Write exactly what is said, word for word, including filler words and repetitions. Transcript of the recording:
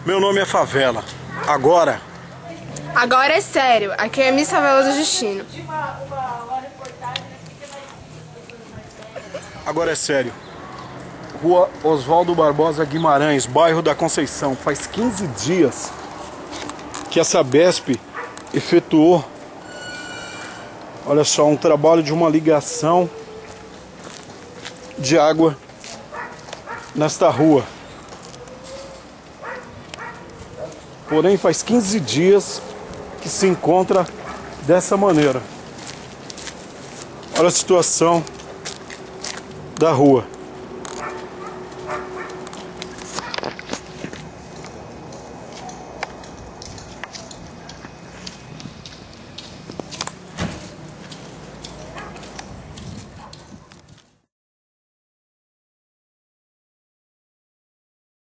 Meu nome é Favela. Agora... Agora é sério. Aqui é Miss Favela do Justino. Agora é sério. Rua Oswaldo Barbosa Guimarães, bairro da Conceição. Faz quinze dias que a Sabesp efetuou, olha só, um trabalho de uma ligação de água nesta rua. Porém, faz quinze dias que se encontra dessa maneira. Olha a situação da rua.